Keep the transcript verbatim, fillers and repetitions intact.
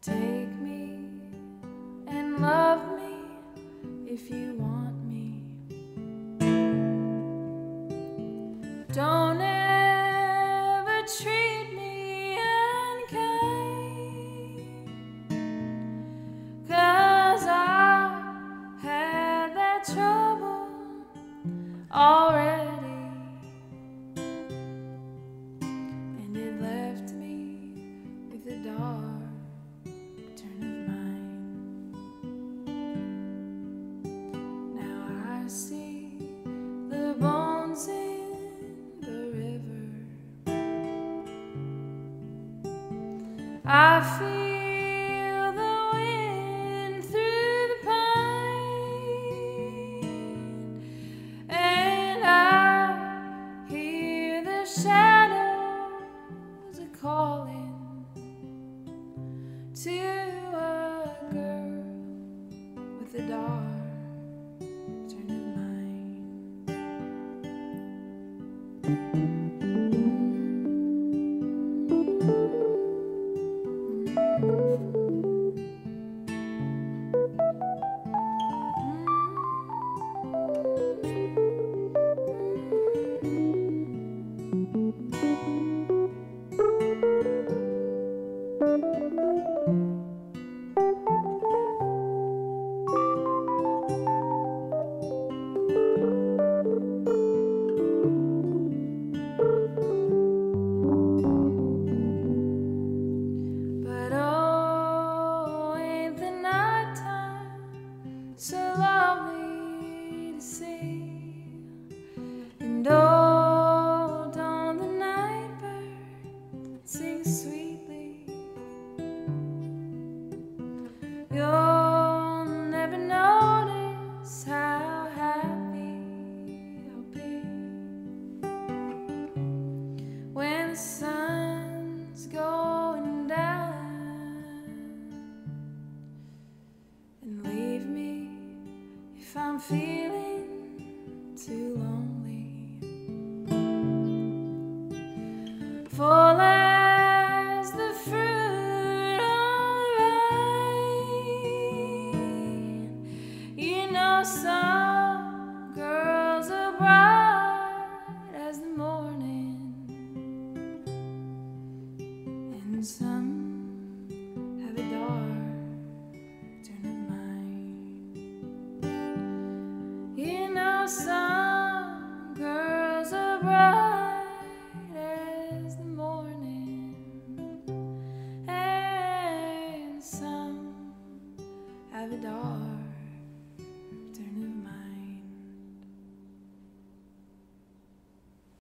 Take me and love me if you want me. Don't ever treat me unkind, 'cause I had that trouble already, and it left me with the dark turn of mind. Now I see the bones in the river, I feel the wind through the pine, and I hear the shadows a calling to a girl with a dark turn of mind. But oh, ain't the nighttime so lovely to see? And oh, don't the night bird sing sweetly? You'll never notice how happy I'll be when the sun's going down, and leave me if I'm feeling too lonely. Full as the fruit on the vine, you know some girls are bright as the morning, and some have a dark turn of mind. You know some girls are bright as the morning, and some have a dark